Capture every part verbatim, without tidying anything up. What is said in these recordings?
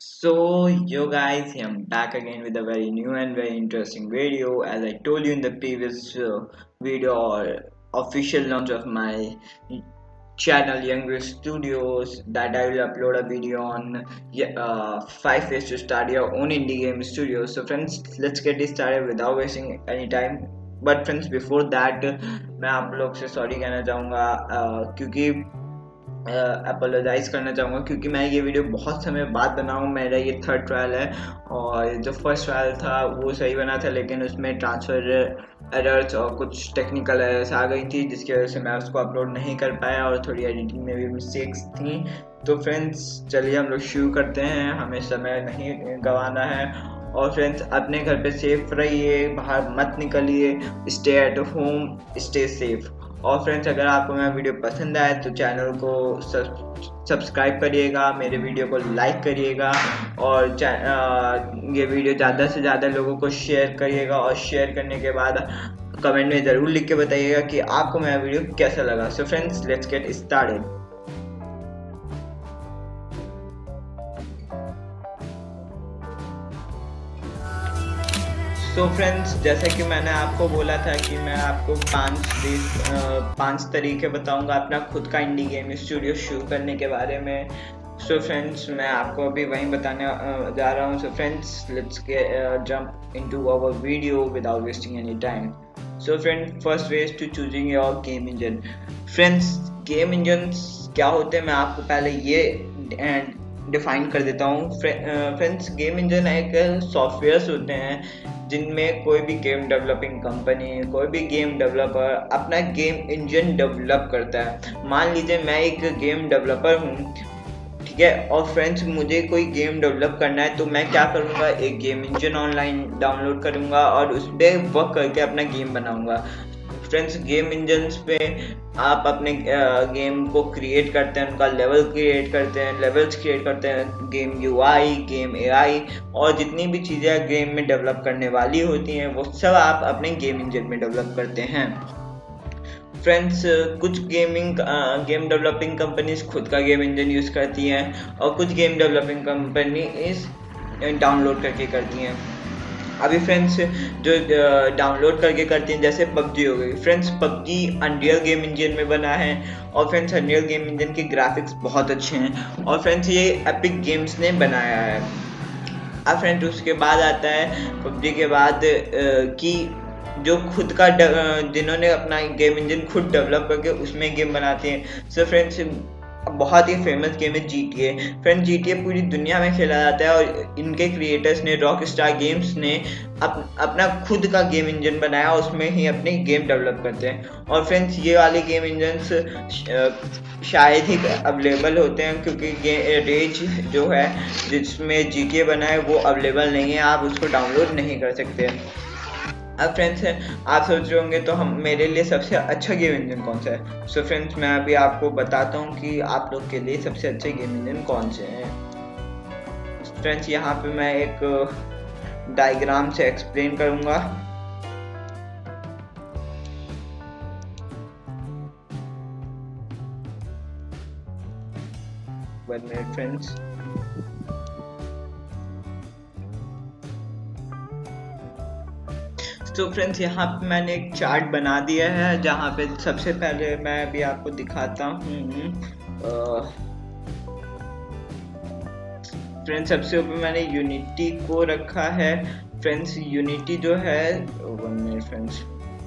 So, yo guys, I'm back again with a very new and very interesting video. As I told you in the previous uh, video or official launch of my channel Y V S Studios, that I will upload a video on yeah, uh, five ways to start your own indie game studio. So friends, let's get this started without wasting any time. But friends, before that, मैं आप लोग से sorry कहना चाहूँगा uh, क्योंकि apologise करना चाहूँगा क्योंकि मैं ये वीडियो बहुत समय बाद बनाऊँ। मेरा ये थर्ड ट्रायल है और जो फर्स्ट ट्रायल था वो सही बना था, लेकिन उसमें ट्रांसफ़र एरर्स और कुछ टेक्निकल एरर्स आ गई थी जिसकी वजह से मैं उसको अपलोड नहीं कर पाया और थोड़ी एडिटिंग में भी मिस्टेक्स थी। तो फ्रेंड्स चलिए हम लोग शुरू करते हैं, हमें समय नहीं गंवाना है। और फ्रेंड्स अपने घर पे सेफ रहिए, बाहर मत निकलिए, stay at home, stay safe. और फ्रेंड्स अगर आपको मेरा वीडियो पसंद आए तो चैनल को सब्सक्राइब करिएगा, मेरे वीडियो को लाइक करिएगा और ये वीडियो ज़्यादा से ज़्यादा लोगों को शेयर करिएगा। और शेयर करने के बाद कमेंट में ज़रूर लिख के बताइएगा कि आपको मेरा वीडियो कैसा लगा। So friends let's get started. तो फ्रेंड्स जैसा कि मैंने आपको बोला था कि मैं आपको पांच पांच तरीके बताऊंगा अपना खुद का इंडी गेम स्टूडियो शुरू करने के बारे में। सो फ्रेंड्स मैं आपको अभी वही बताने जा रहा हूँ। So friends let's jump into our video without wasting any time. So friend first way is to choosing your game engine. Friends game engine क्या होते हैं मैं आपको पहले ये डिफाइन कर देता हूँ। फ्रेंड्स गेम इंजन एक सॉफ्टवेयर्स होते हैं जिनमें कोई भी गेम डेवलपिंग कंपनी, कोई भी गेम डेवलपर अपना गेम इंजन डेवलप करता है। मान लीजिए मैं एक गेम डेवलपर हूँ, ठीक है, और फ्रेंड्स मुझे कोई गेम डेवलप करना है तो मैं क्या करूँगा, एक गेम इंजन ऑनलाइन डाउनलोड करूँगा और उस पर वर्क करके अपना गेम बनाऊँगा। फ्रेंड्स गेम इंजन्स पे आप अपने गेम को क्रिएट करते हैं, उनका लेवल क्रिएट करते हैं, लेवल्स क्रिएट करते हैं, गेम यूआई, गेम एआई और जितनी भी चीज़ें गेम में डेवलप करने वाली होती हैं वो सब आप अपने गेम इंजन में डेवलप करते हैं। फ्रेंड्स कुछ गेमिंग गेम डेवलपिंग कंपनीज खुद का गेम इंजन यूज़ करती हैं और कुछ गेम डेवलपिंग कंपनी इस डाउनलोड करके करती हैं। अभी फ्रेंड्स जो डाउनलोड करके करती हैं जैसे पबजी हो गई। Friends PUBG unreal game engine में बना है और फ्रेंड्स अनरियल गेम इंजन के ग्राफिक्स बहुत अच्छे हैं और फ्रेंड्स ये एपिक गेम्स ने बनाया है। अब फ्रेंड्स उसके बाद आता है पबजी के बाद कि जो खुद का जिन्होंने अपना गेम इंजन खुद डेवलप करके उसमें गेम बनाते हैं। सो फ्रेंड्स बहुत ही फेमस गेम है G T A. Friends G T A पूरी दुनिया में खेला जाता है और इनके क्रिएटर्स ने रॉक स्टार गेम्स ने अप, अपना खुद का गेम इंजन बनाया, उसमें ही अपने गेम डेवलप करते हैं। और फ्रेंड्स ये वाले गेम इंजन्स शायद ही अवेलेबल होते हैं क्योंकि रेज जो है जिसमें जी टी ए बना है वो अवेलेबल नहीं है, आप उसको डाउनलोड नहीं कर सकते। अब फ्रेंड्स आप सोच रहे होंगे तो हम मेरे लिए सबसे अच्छा गेम इंजन कौन सा है। सो so फ्रेंड्स मैं अभी आपको बताता हूँ कि आप लोग के लिए सबसे अच्छे गेम इंजन कौन से हैं। फ्रेंड्स यहाँ पे मैं एक डायग्राम से एक्सप्लेन करूँगा। One minute friends. तो फ्रेंड्स यहाँ पे मैंने एक चार्ट बना दिया है जहाँ पे सबसे पहले मैं अभी आपको दिखाता हूँ। फ्रेंड्स सबसे ऊपर मैंने यूनिटी को रखा है। फ्रेंड्स यूनिटी जो है वन मिनट फ्रेंड्स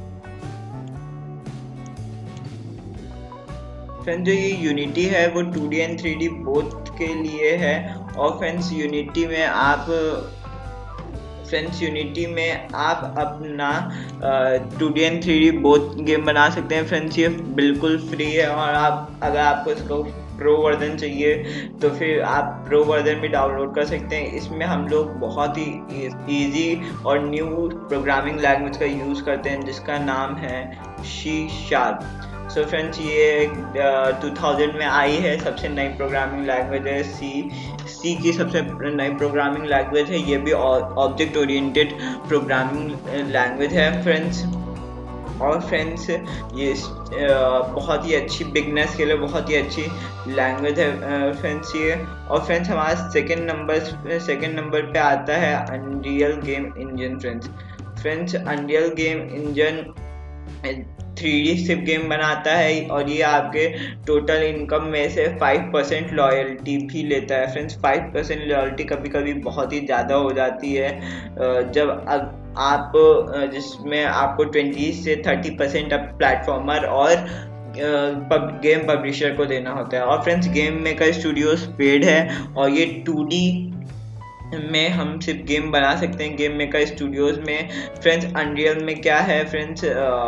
फ्रेंड्स जो ये यूनिटी है वो two D and three D both के लिए है। और फ्रेंड्स यूनिटी में आप फ्रेंड्स यूनिटी में आप अपना two D and three D both game बना सकते हैं। फ्रेंड्स ये बिल्कुल फ्री है और आप अगर आपको इसको प्रो वर्जन चाहिए तो फिर आप प्रो वर्जन भी डाउनलोड कर सकते हैं। इसमें हम लोग बहुत ही इजी और न्यू प्रोग्रामिंग लैंग्वेज का यूज़ करते हैं जिसका नाम है सी शार्प। सो फ्रेंड्स ये टू थाउजेंड में आई है, सबसे नई प्रोग्रामिंग लैंग्वेज है। सी सी की सबसे नई प्रोग्रामिंग लैंग्वेज है, ये भी ऑब्जेक्ट ओरिएंटेड प्रोग्रामिंग लैंग्वेज है फ्रेंड्स। और फ्रेंड्स ये अ, बहुत ही अच्छी बिगनर्स के लिए बहुत ही अच्छी लैंग्वेज है फ्रेंड्स ये। और फ्रेंड्स हमारा सेकंड नंबर सेकंड नंबर पे आता है unreal game engine friends. Friends unreal game engine three D सिप गेम बनाता है और ये आपके टोटल इनकम में से फाइव परसेंट लॉयल्टी भी लेता है फ्रेंड्स। फाइव परसेंट लॉयल्टी कभी कभी बहुत ही ज़्यादा हो जाती है अ, जब अग- आप अ, जिसमें आपको ट्वेंटी से थर्टी परसेंट अब प्लेटफॉर्मर और पब, गेम पब्लिशर को देना होता है। और friends game maker studios paid है और ये टू डी में हम सिर्फ गेम बना सकते हैं गेम मेकर स्टूडियोज में। फ्रेंड्स अनरियल में क्या है फ्रेंड्स,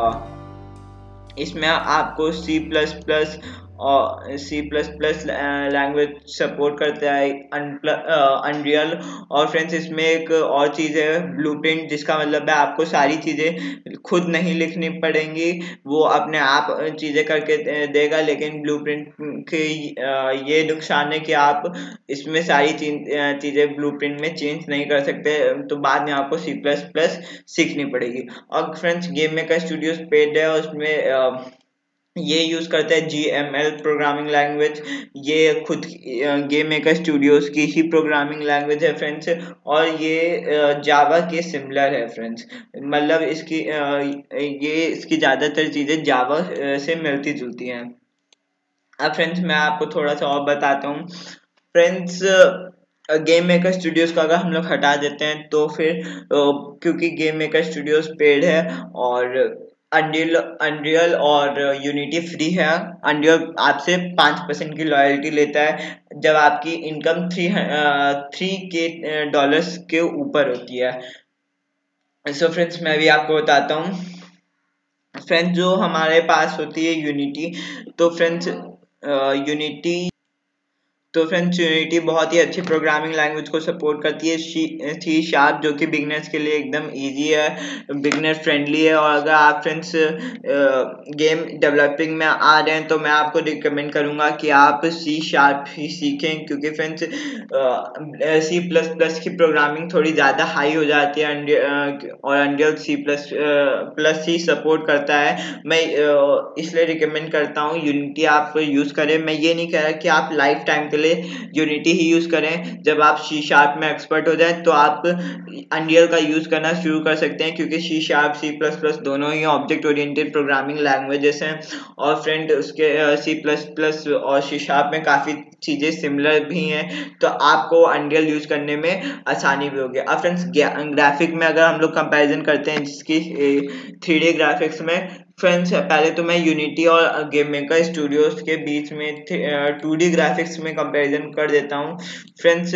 इसमें आपको सी प्लस प्लस और C plus plus language support करता है अनरियल। और फ्रेंड्स इसमें एक और चीज़ है ब्लूप्रिंट, जिसका मतलब है आपको सारी चीज़ें खुद नहीं लिखनी पड़ेंगी, वो अपने आप चीज़ें करके देगा। लेकिन ब्लूप्रिंट के ये नुकसान है कि आप इसमें सारी चीज़ें ब्लूप्रिंट में चेंज नहीं कर सकते, तो बाद में आपको सी प्लस प्लस सीखनी पड़ेगी। और friends game maker studios paid है, उसमें ये यूज करता है G M L programming language. ये खुद गेम मेकर स्टूडियोज की ही प्रोग्रामिंग लैंग्वेज है फ्रेंड्स। और ये जावा के सिमिलर है फ्रेंड्स, मतलब इसकी अ, ये इसकी ज्यादातर चीजें जावा से मिलती जुलती हैं। अब फ्रेंड्स मैं आपको थोड़ा सा और बताता हूँ फ्रेंड्स। गेम मेकर स्टूडियोज का अगर हम लोग हटा देते हैं तो फिर अ, क्योंकि गेम मेकर स्टूडियोज पेड है और अनरियल अनरियल और यूनिटी फ्री है। अनरियल आपसे पाँच परसेंट की लॉयल्टी लेता है जब आपकी income three three K dollars के ऊपर होती है। सो फ्रेंड्स मैं भी आपको बताता हूँ फ्रेंड्स, जो हमारे पास होती है यूनिटी। तो फ्रेंड्स यूनिटी तो फ्रेंड्स यूनिटी बहुत ही अच्छी प्रोग्रामिंग लैंग्वेज को सपोर्ट करती है, सी शार्प, जो कि बिगनर्स के लिए एकदम इजी है, बिगनर फ्रेंडली है। और अगर आप फ्रेंड्स गेम डेवलपिंग में आ रहे हैं तो मैं आपको रिकमेंड करूंगा कि आप सी शार्प ही सीखें, क्योंकि फ्रेंड्स सी प्लस प्लस की प्रोग्रामिंग थोड़ी ज़्यादा हाई हो जाती है और अनरियल सी प्लस प्लस ही सपोर्ट करता है। मैं इसलिए रिकमेंड करता हूँ यूनिटी आप यूज़ करें। मैं ये नहीं कह रहा कि आप लाइफ टाइम के लिए यूनिटी ही यूज़ करें, जब आप सी शार्प में एक्सपर्ट हो जाए तो आप अनरियल का यूज़ करना शुरू कर सकते हैं, क्योंकि C sharp C plus plus दोनों ही ऑब्जेक्ट ओरिएंटेड प्रोग्रामिंग लैंग्वेजेस हैं। और फ्रेंड उसके सी प्लस प्लस और सी शार्प में काफ़ी चीज़ें सिमिलर भी हैं, तो आपको अनरियल यूज़ करने में आसानी भी होगी। अब फ्रेंड्स ग्राफिक में अगर हम लोग कंपैरिजन करते हैं जिसकी थ्री डी ग्राफिक्स में, फ्रेंड्स पहले तो मैं यूनिटी और गेम मेकर स्टूडियोज के बीच में टू डी ग्राफिक्स में कंपैरिजन कर देता हूँ फ्रेंड्स।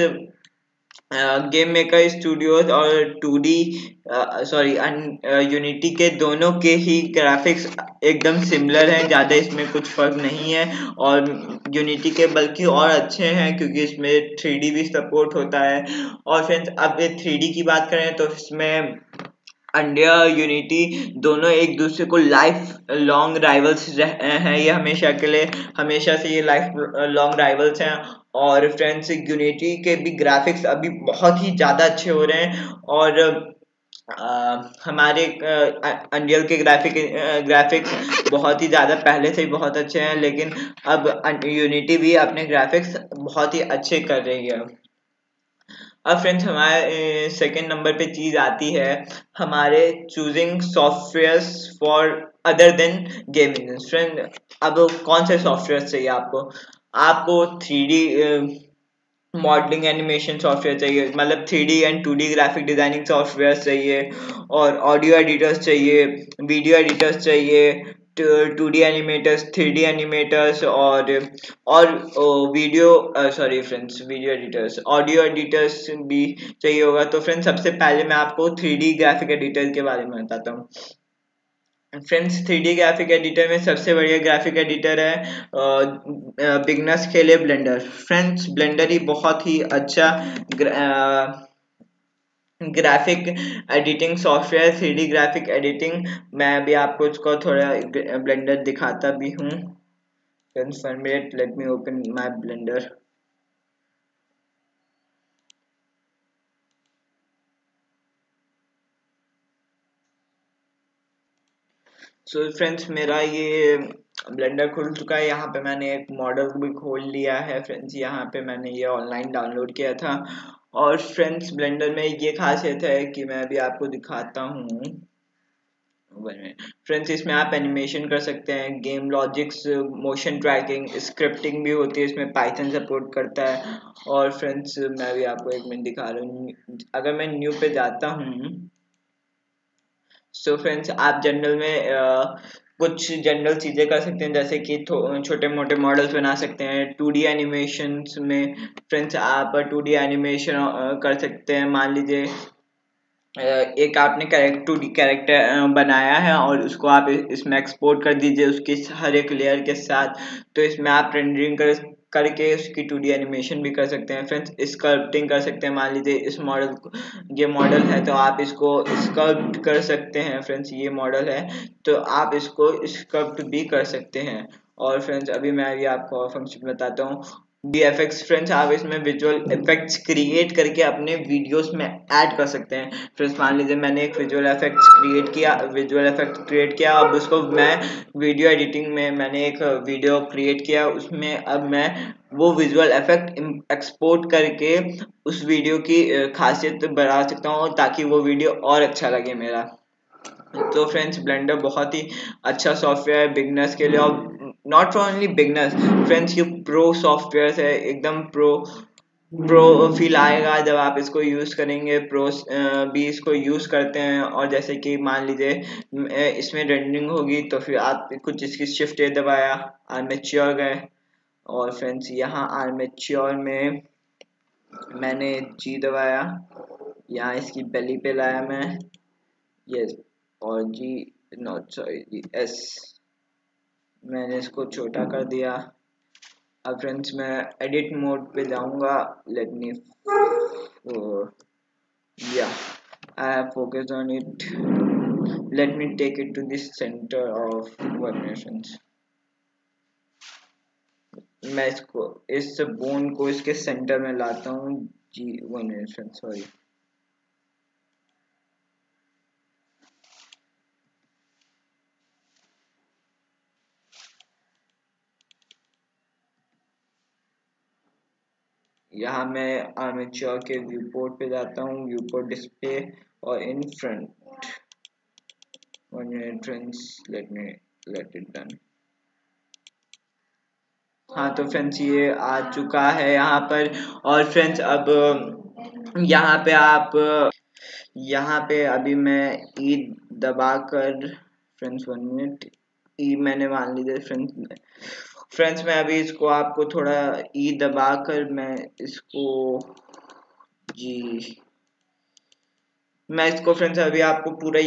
गेम मेकर स्टूडियोज और टू डी सॉरी यूनिटी के दोनों के ही ग्राफिक्स एकदम सिमिलर हैं, ज़्यादा इसमें कुछ फर्क नहीं है। और यूनिटी के बल्कि और अच्छे हैं क्योंकि इसमें थ्री डी भी सपोर्ट होता है। और फ्रेंड्स अब थ्री डी की बात करें तो इसमें अंडिया यूनिटी दोनों एक दूसरे को लाइफ लॉन्ग राइवल्स हैं, ये हमेशा के लिए हमेशा से ये लाइफ लॉन्ग राइवल्स हैं। और फ्रेंड्स यूनिटी के भी ग्राफिक्स अभी बहुत ही ज़्यादा अच्छे हो रहे हैं और आ, हमारे अनरियल के ग्राफिक ग्राफिक्स बहुत ही ज़्यादा पहले से ही बहुत अच्छे हैं, लेकिन अब यूनिटी भी अपने ग्राफिक्स बहुत ही अच्छे कर रही है। अब फ्रेंड्स हमारे सेकंड नंबर पे चीज आती है हमारे choosing softwares for other than gaming. Friend अब कौन से सॉफ्टवेयर चाहिए आपको? आपको three D modelling animation software चाहिए, मतलब three D and two D graphic designing software चाहिए, और ऑडियो एडिटर्स चाहिए, वीडियो एडिटर्स चाहिए, two D animators, three D animators, और और video sorry friends video editors, audio editors भी चाहिए होगा। तो फ्रेंड्स सबसे पहले मैं आपको थ्री डी ग्राफिक एडिटर के बारे में बताता हूँ। Friends three D graphic editor में सबसे बढ़िया ग्राफिक एडिटर है बिगनर्स के लिए ब्लेंडर। फ्रेंड्स ब्लेंडर ही बहुत ही अच्छा graphic editing software, three D graphic editing. मैं अभी आपको उसको थोड़ा ब्लेंडर दिखाता भी हूँ। Friends one minute, let me open my Blender. So friends मेरा ये ब्लेंडर खुल चुका है। यहाँ पे मैंने एक मॉडल भी खोल लिया है फ्रेंड्स। यहाँ पे मैंने ये ऑनलाइन डाउनलोड किया था। और फ्रेंड्स ब्लेंडर में ये खासियत है कि मैं अभी आपको दिखाता हूँ। फ्रेंड्स इसमें आप एनिमेशन कर सकते हैं, game logics, motion tracking, scripting भी होती है इसमें, पाइथन सपोर्ट करता है। और फ्रेंड्स मैं भी आपको एक मिनट दिखा रहा हूँ। अगर मैं न्यू पे जाता हूँ, सो फ्रेंड्स आप जनरल में अ, कुछ जनरल चीज़ें कर सकते हैं, जैसे कि छोटे मोटे मॉडल्स बना सकते हैं। टू डी एनिमेशंस में फ्रेंड्स आप टू डी एनिमेशन कर सकते हैं। मान लीजिए एक आपने कैरेक्टर टू डी कैरेक्टर बनाया है और उसको आप इसमें एक्सपोर्ट कर दीजिए उसके हर एक लेयर के साथ। तो इसमें आप रेंडरिंग कर करके उसकी टू डी एनिमेशन भी कर सकते हैं फ्रेंड्स। स्कल्पटिंग कर सकते हैं। मान लीजिए इस मॉडल को, ये मॉडल है तो आप इसको स्कल्प्ट कर सकते हैं फ्रेंड्स। ये मॉडल है तो आप इसको स्कल्प्ट भी कर सकते हैं। और फ्रेंड्स अभी मैं भी आपको और फंक्शन बताता हूँ। वी एफ एक्स फ्रेंड्स आप इसमें विजुअल इफेक्ट्स क्रिएट करके अपने वीडियोस में ऐड कर सकते हैं फ्रेंड्स। मान लीजिए मैंने एक विजुअल इफेक्ट्स क्रिएट किया विजुअल इफेक्ट क्रिएट किया अब उसको मैं वीडियो एडिटिंग में मैंने एक वीडियो क्रिएट किया, उसमें अब मैं वो विजुअल इफेक्ट एक्सपोर्ट करके उस वीडियो की खासियत बढ़ा सकता हूँ ताकि वो वीडियो और अच्छा लगे मेरा। तो फ्रेंड्स ब्लेंडर बहुत ही अच्छा सॉफ्टवेयर है बिगनर्स के लिए, और not for only beginners friends, ये प्रो सॉफ्टवेयर है, एकदम प्रो प्रो फील आएगा जब आप इसको यूज करेंगे। प्रोस भी इसको यूज करते हैं। और जैसे कि मान लीजिए इसमें रेंडरिंग होगी तो फिर आप कुछ इसकी शिफ्ट ए दबाया, आर्मेच्योर गए, और फ्रेंड्स यहाँ आर्मेच्योर में मैंने जी दबाया, यहाँ इसकी बेली पे लाया मैं, यस, और G not sorry G S, मैंने इसको छोटा कर दिया। अब फ्रेंड्स मैं एडिट मोड पे जाऊंगा। लेट मी या I have focused on it. Let me take it to this centre of one friends. मैं इसको इस बोन को इसके सेंटर में लाता हूँ। जी वन फ्रेंड्स सॉरी। यहाँ मैं आर्मेचर के व्यू पोर्ट पे जाता हूँ, व्यू पोर्ट डिस्प्ले और in front one minute friends, let me let it done. हाँ तो फ्रेंड्स ये आ चुका है यहाँ पर। और फ्रेंड्स अब यहाँ पे आप यहाँ पे अभी मैं ई दबा कर फ्रेंड्स वन मिनट ई मैंने मान लीजिए फ्रेंड्स फ्रेंड्स मैं अभी इसको आपको थोड़ा ई दबा कर मैं इसको जी मैं इसको फ्रेंड्स अभी आपको पूरा।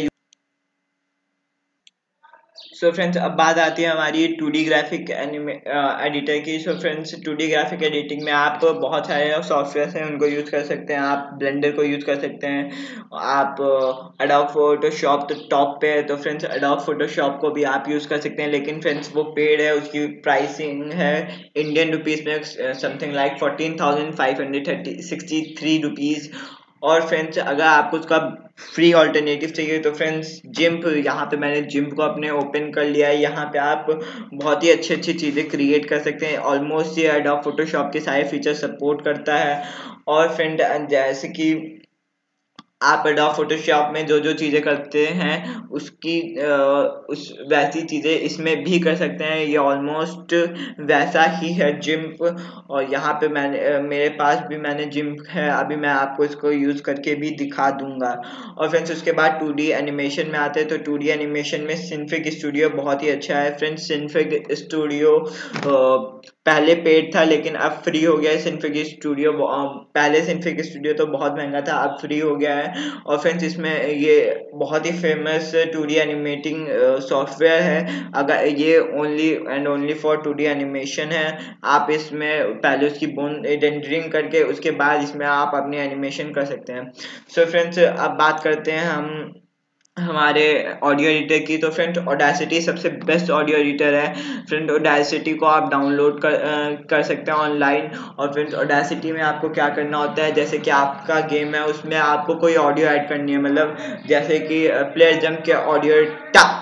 सो so फ्रेंड्स अब बात आती है हमारी टू डी ग्राफिक एडिटर की। So friends two D graphic editing में आप बहुत सारे सॉफ्टवेयर हैं उनको यूज़ कर सकते हैं। आप ब्लेंडर को यूज़ कर सकते हैं, आप एडोब फोटोशॉप तो टॉप पे है, तो फ्रेंड्स एडोब फोटोशॉप को भी आप यूज़ कर सकते हैं। लेकिन फ्रेंड्स वो पेड है, उसकी प्राइसिंग है इंडियन रुपीज़ में something like fourteen thousand five hundred thirty sixty three rupees. और फ्रेंड्स अगर आपको उसका फ्री ऑल्टरनेटिव चाहिए तो फ्रेंड्स जिम्प, यहाँ पे मैंने जिम्प को अपने ओपन कर लिया है। यहाँ पे आप बहुत ही अच्छी अच्छी चीज़ें क्रिएट कर सकते हैं। ऑलमोस्ट ये एडोब फोटोशॉप के सारे फीचर सपोर्ट करता है। और फ्रेंड जैसे कि आप एडोब फोटोशॉप में जो जो चीज़ें करते हैं उसकी आ, उस वैसी चीज़ें इसमें भी कर सकते हैं। ये ऑलमोस्ट वैसा ही है जिम्प। और यहाँ पे मैंने मेरे पास भी मैंने जिम्प है, अभी मैं आपको इसको यूज़ करके भी दिखा दूंगा। और फ्रेंड्स उसके बाद टू डी एनिमेशन में आते हैं, तो टू डी एनिमेशन में सिनफिग स्टूडियो बहुत ही अच्छा है फ्रेंड्स। सिनफिग स्टूडियो पहले पेड था लेकिन अब फ्री हो गया है सिनफिग स्टूडियो। पहले सिनफिग स्टूडियो तो बहुत महंगा था, अब फ्री हो गया है। और फ्रेंड्स इसमें ये बहुत ही famous two D animating software है। अगर ये only and only for two D animation है, आप इसमें पहले उसकी बोन रेंडरिंग करके उसके बाद इसमें आप अपनी एनिमेशन कर सकते हैं। सो फ्रेंड्स अब बात करते हैं हम हमारे ऑडियो एडिटर की। तो फ्रेंड ऑडेसिटी सबसे बेस्ट ऑडियो एडिटर है फ्रेंड। ऑडेसिटी को आप डाउनलोड कर आ, कर सकते हैं ऑनलाइन। और फ्रेंड्स ऑडेसिटी में आपको क्या करना होता है, जैसे कि आपका गेम है उसमें आपको कोई ऑडियो ऐड करनी है, मतलब जैसे कि प्लेयर जंप के ऑडियो टा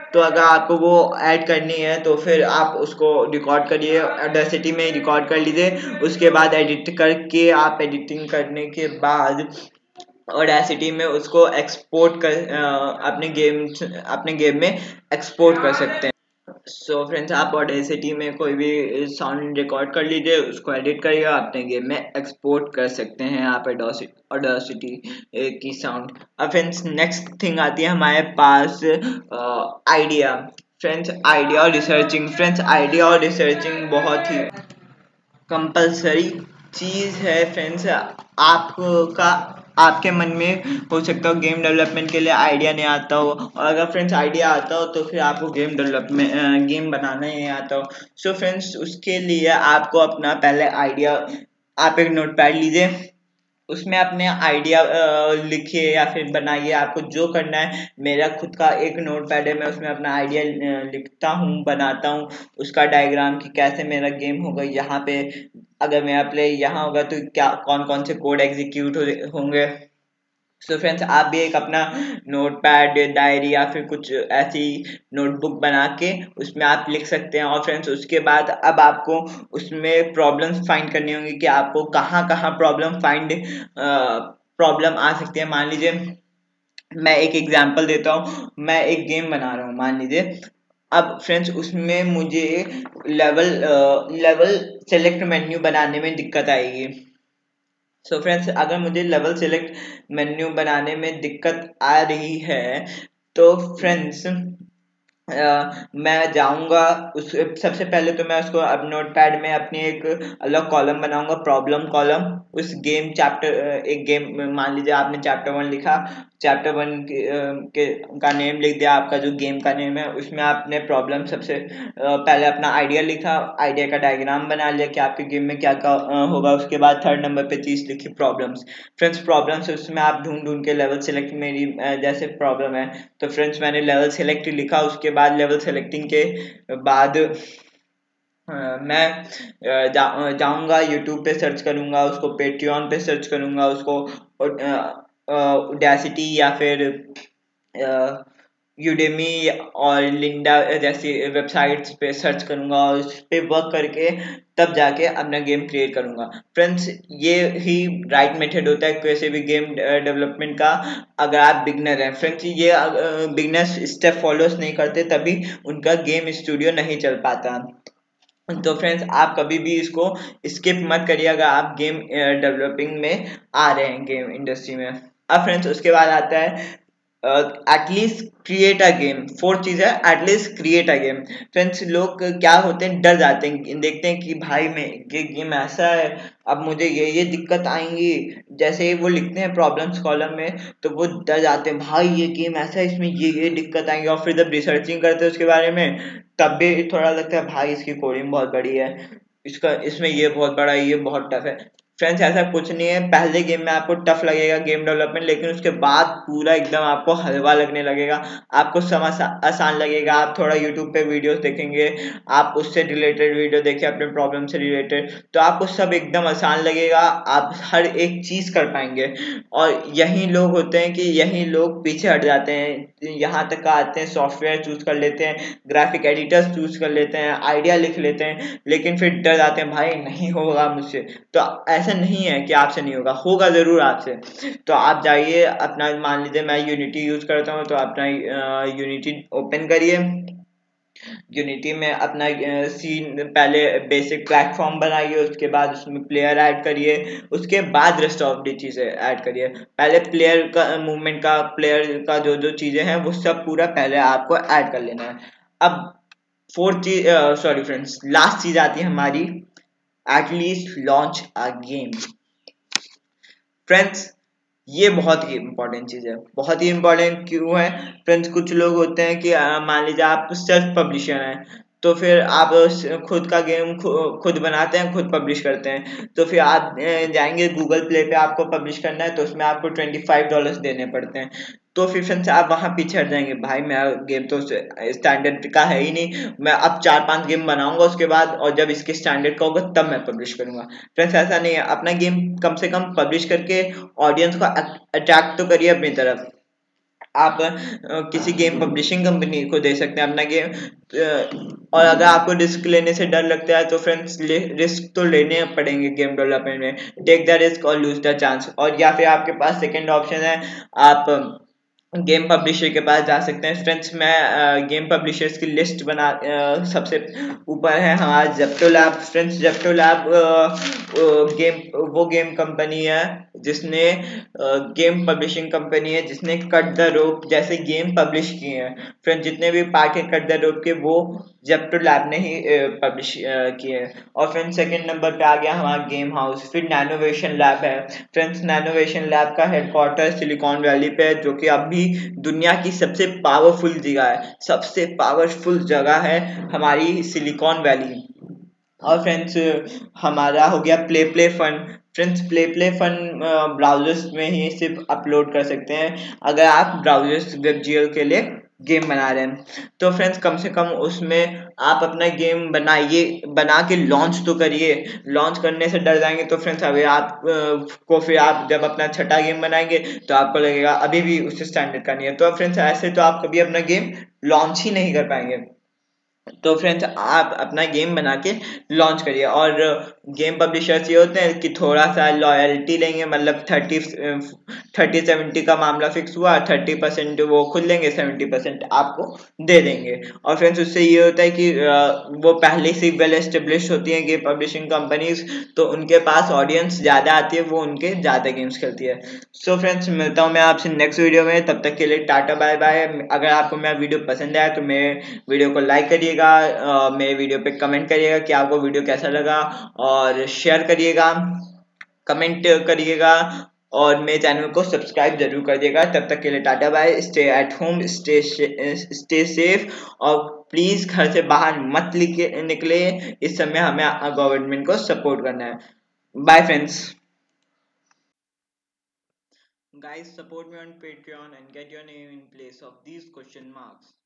तो अगर आपको वो ऐड करनी है तो फिर आप उसको रिकॉर्ड करिए, ऑडेसिटी में रिकॉर्ड कर लीजिए, उसके बाद एडिट करके आप एडिटिंग करने के बाद ऑडेसिटी में उसको एक्सपोर्ट कर अ, अपने गेम अपने गेम में एक्सपोर्ट कर सकते हैं। सो so फ्रेंड्स, आप ऑडेसिटी में कोई भी साउंड रिकॉर्ड कर लीजिए, उसको एडिट करिए, अपने गेम में एक्सपोर्ट कर सकते हैं आप ऑडेसिटी की साउंड। अब फ्रेंड्स, नेक्स्ट थिंग आती है हमारे पास आइडिया। फ्रेंड्स, आइडिया और रिसर्चिंग फ्रेंड्स आइडिया और रिसर्चिंग बहुत ही कंपलसरी चीज है फ्रेंड्स। आपका आपके मन में हो सकता हो गेम डेवलपमेंट के लिए आइडिया नहीं आता हो, और अगर फ्रेंड्स आइडिया आता हो तो फिर आपको गेम डेवलपमेंट गेम बनाना नहीं आता हो। सो फ्रेंड्स, उसके लिए आपको अपना पहले आइडिया, आप एक नोटपैड लीजिए, उसमें अपने आइडिया लिखिए या फिर बनाइए, आपको जो करना है। मेरा खुद का एक नोटपैड है, मैं उसमें अपना आइडिया लिखता हूँ, बनाता हूँ, उसका डायग्राम कि कैसे मेरा गेम होगा, यहाँ पे अगर मेरा प्ले यहाँ होगा तो क्या कौन कौन से कोड एग्जीक्यूट होंगे। सो so फ्रेंड्स, आप भी एक अपना नोटपैड, डायरी या फिर कुछ ऐसी नोटबुक बना के उसमें आप लिख सकते हैं। और फ्रेंड्स, उसके बाद अब आपको उसमें प्रॉब्लम्स फाइंड करनी होंगी कि आपको कहाँ कहाँ प्रॉब्लम फाइंड प्रॉब्लम आ सकती है। मान लीजिए, मैं एक एग्जांपल देता हूँ, मैं एक गेम बना रहा हूँ मान लीजिए। अब फ्रेंड्स, उसमें मुझे लेवल लेवल सेलेक्ट मेन्यू बनाने में दिक्कत आएगी। सो so फ्रेंड्स, अगर मुझे लेवल सेलेक्ट मेन्यू बनाने में दिक्कत आ रही है तो फ्रेंड्स Uh, मैं जाऊंगा उस सबसे पहले तो मैं उसको अब नोटपैड में अपनी एक अलग कॉलम बनाऊंगा, प्रॉब्लम कॉलम। उस गेम चैप्टर एक गेम मान लीजिए आपने चैप्टर वन लिखा, चैप्टर वन के, के का नेम लिख दिया, आपका जो गेम का नेम है, उसमें आपने प्रॉब्लम सबसे पहले अपना आइडिया लिखा, आइडिया का डायग्राम बना लिया कि आपके गेम में क्या क्या होगा। उसके बाद थर्ड नंबर पे चीज लिखी प्रॉब्लम्स। फ्रेंड्स, प्रॉब्लम्स उसमें आप ढूंढ ढूंढ के लेवल सेलेक्ट, मेरी जैसे प्रॉब्लम है तो फ्रेंड्स मैंने लेवल सेलेक्ट लिखा। उसके बाद लेवल सेलेक्टिंग के बाद मैं जा, जाऊंगा यूट्यूब पे सर्च करूंगा, उसको पेट्रियन पे सर्च करूंगा, उसको ऑडेसिटी या फिर यूडेमी और लिंडा जैसी वेबसाइट्स पे सर्च करूंगा, और उस पे वर्क करके तब जाके अपना गेम क्रिएट करूंगा। फ्रेंड्स, ये ही राइट मेथड होता है किसी भी गेम डेवलपमेंट का, अगर आप बिगनर हैं। फ्रेंड्स, ये बिगनर्स स्टेप फॉलोस नहीं करते तभी उनका गेम स्टूडियो नहीं चल पाता। तो फ्रेंड्स, आप कभी भी इसको स्किप मत करिएगा, आप गेम डेवलपिंग में आ रहे हैं, गेम इंडस्ट्री में। अब फ्रेंड्स, उसके बाद आता है at least create a game. Fourth चीज है at least create a game. Friends, लोग क्या होते हैं, डर जाते हैं, देखते हैं कि भाई मैं ये गेम ऐसा है, अब मुझे ये ये दिक्कत आएंगी। जैसे ही वो लिखते हैं प्रॉब्लम्स कॉलम में तो वो डर जाते हैं, भाई ये गेम ऐसा है, इसमें ये ये दिक्कत आएंगी। और फिर जब रिसर्चिंग करते हैं उसके बारे में तब भी थोड़ा लगता है, भाई इसकी कोडिंग बहुत बड़ी है, इसका इसमें ये बहुत बड़ा है, ये बहुत टफ है। फ्रेंड्स, ऐसा कुछ नहीं है, पहले गेम में आपको टफ लगेगा गेम डेवलपमेंट, लेकिन उसके बाद पूरा एकदम आपको हलवा लगने लगेगा, आपको समझ आसान लगेगा। आप थोड़ा यूट्यूब पे वीडियोस देखेंगे, आप उससे रिलेटेड वीडियो देखें अपने प्रॉब्लम से रिलेटेड, तो आपको सब एकदम आसान लगेगा, आप हर एक चीज कर पाएंगे। और यही लोग होते हैं कि यही लोग पीछे हट जाते हैं, यहाँ तक आते हैं, सॉफ्टवेयर चूज कर लेते हैं, ग्राफिक एडिटर्स चूज कर लेते हैं, आइडिया लिख लेते हैं, लेकिन फिर डर जाते हैं, भाई नहीं होगा मुझसे। तो ऐसा नहीं है कि आपसे नहीं होगा, होगा जरूर आपसे। तो आप जाइए अपना, मान लीजिए मैं यूनिटी यूज करता हूँ, तो अपना यूनिटी ओपन करिए, यूनिटी में अपना सीन पहले बेसिक प्लेटफॉर्म बनाइए, उसके बाद उसमें प्लेयर ऐड करिए, उसके बाद रेस्ट ऑफ दी चीजें ऐड करिए। पहले प्लेयर का मूवमेंट का, प्लेयर का जो जो चीजें हैं वो सब पूरा पहले आपको ऐड कर लेना है। अब फोर्थ चीज, सॉरी फ्रेंड्स, लास्ट चीज आती है हमारी, at least launch a game. Friends, ये बहुत ही इंपॉर्टेंट चीज है, बहुत ही इंपॉर्टेंट क्यों है फ्रेंड्स? कुछ लोग होते हैं कि मान लीजिए आप सेल्फ पब्लिशर हैं, तो फिर आप खुद का गेम खुद बनाते हैं, खुद पब्लिश करते हैं, तो फिर आप जाएंगे गूगल प्ले पे, आपको पब्लिश करना है तो उसमें आपको ट्वेंटी फाइव डॉलर्स देने पड़ते हैं। तो फिर फ्रेंड्स आप वहां पीछे हट जाएंगे, भाई मेरा गेम तो स्टैंडर्ड का है ही नहीं, मैं अब चार पांच गेम बनाऊंगा उसके बाद, और जब इसके स्टैंडर्ड का होगा तब मैं पब्लिश करूंगा। फ्रेंड्स, ऐसा नहीं है, अपना गेम कम से कम पब्लिश करके ऑडियंस को अट्रैक्ट तो करिए अपनी तरफ। आप अ, किसी गेम पब्लिशिंग कंपनी को दे सकते हैं अपना गेम। और अगर आपको रिस्क लेने से डर लगता है तो फ्रेंड्स रिस्क तो लेने पड़ेंगे गेम डेवलपमेंट में। टेक द रिस्क और लूज द चांस। और या फिर आपके पास सेकेंड ऑप्शन है, आप गेम पब्लिशर के पास जा सकते हैं। फ्रेंड्स मैं गेम पब्लिशर्स की लिस्ट बना, अ, सबसे ऊपर है हमारा Zepto lab. Friends Zepto lab game वो गेम कंपनी है जिसने गेम पब्लिशिंग कंपनी है जिसने कट द रोप जैसे गेम पब्लिश किए हैं। फ्रेंड्स जितने भी पार्ट है कट द रोप के वो जेप्टो लैब ने ही पब्लिश किए हैं। और फ्रेंड्स सेकंड नंबर पे आ गया हमारा गेम हाउस। फिर नैनोवेशन लैब है। फ्रेंड्स नैनोवेशन लैब का हेडक्वार्टर सिलिकॉन वैली पे है, जो कि अभी दुनिया की सबसे पावरफुल जगह है। सबसे पावरफुल जगह है हमारी सिलिकॉन वैली। और फ्रेंड्स हमारा हो गया play play fun. Friends play play fun browsers में ही सिर्फ अपलोड कर सकते हैं अगर आप ब्राउजर्स वेब जी एल के लिए गेम बना रहे हैं। तो फ्रेंड्स कम से कम उसमें आप अपना गेम बनाइए, बना के लॉन्च तो करिए। लॉन्च करने से डर जाएंगे तो फ्रेंड्स अभी आप अ, को फिर आप जब अपना छठा गेम बनाएंगे तो आपको लगेगा अभी भी उस स्टैंडर्ड का नहीं है। तो फ्रेंड्स ऐसे तो आप कभी अपना गेम लॉन्च ही नहीं कर पाएंगे। तो फ्रेंड्स आप अपना गेम बना के लॉन्च करिए। और गेम पब्लिशर्स ये होते हैं कि थोड़ा सा लॉयल्टी लेंगे, मतलब थर्टी थर्टी सेवेंटी का मामला फिक्स हुआ, थर्टी परसेंट वो खुद लेंगे, सेवेंटी परसेंट आपको दे देंगे। और फ्रेंड्स उससे ये होता है कि वो पहले से वेल एस्टेब्लिश होती है गेम पब्लिशिंग कंपनीज, तो उनके पास ऑडियंस ज़्यादा आती है, वो उनके ज़्यादा गेम्स खेलती है। सो फ्रेंड्स मिलता हूँ मैं आपसे नेक्स्ट वीडियो में, तब तक के लिए टाटा बाय बाय। अगर आपको मेरा वीडियो पसंद आया तो मेरे वीडियो को लाइक करिएगा, मेरे वीडियो पे कमेंट करिएगा कि आपको वीडियो कैसा लगा, और शेयर करिएगा, कमेंट करिएगा, और मेरे चैनल को सब्सक्राइब जरूर करिएगा। तब तक के लिए tata bye. Stay at home, stay stay safe, और प्लीज घर से बाहर मत निकले। इस समय हमें गवर्नमेंट को सपोर्ट करना है। Bye friends. Guys, support me on Patreon and get your name in place of these question marks.